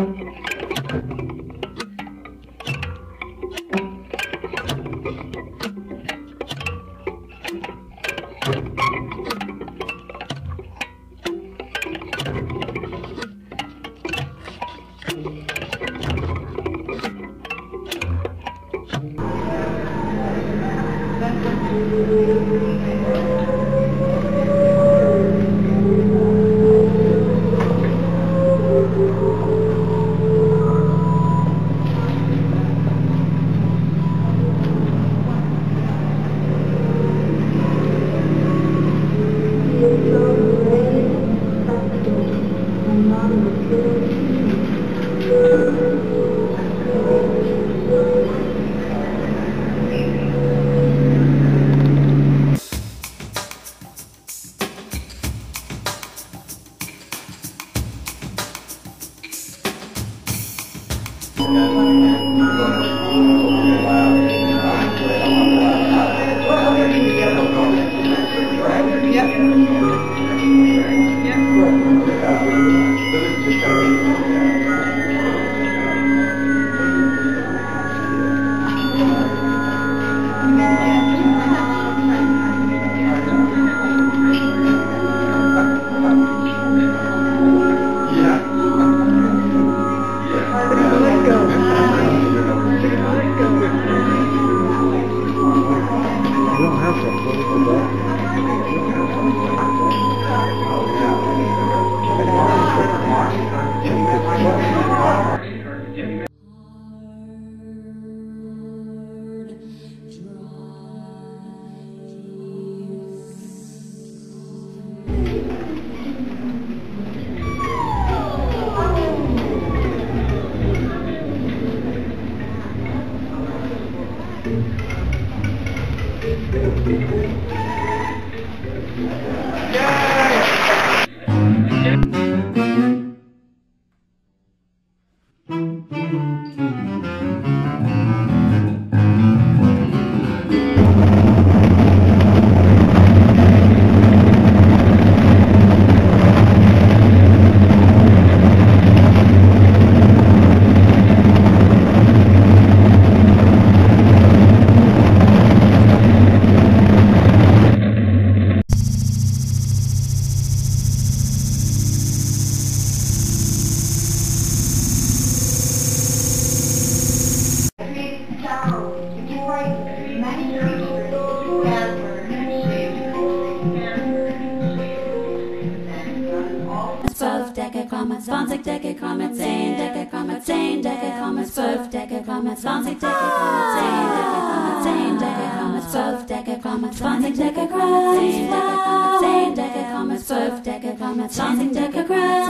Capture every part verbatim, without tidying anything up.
zwanzig Deckelkomma zehn Deckelkomma zehn Deckelkomma zwölf Deckelkomma zwanzig Deckelkomma zehn Deckelkomma zehn Deckelkomma zwölf Deckelkomma zwanzig Deckelkomma zehn Deckelkomma zehn Deckelkomma zwölf Deckelkomma zwanzig Deckelkomma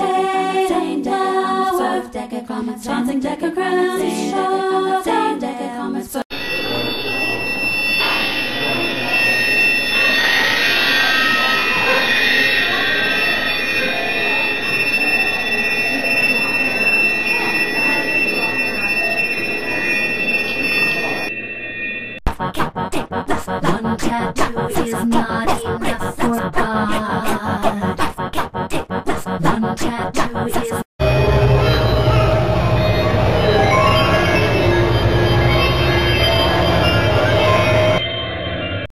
zehn Deckelkomma zwölf Deckelkomma zwanzig Deckelkomma zehn Deckelkomma zehn Deckelkomma zwölf. One tattoo is not enough for God.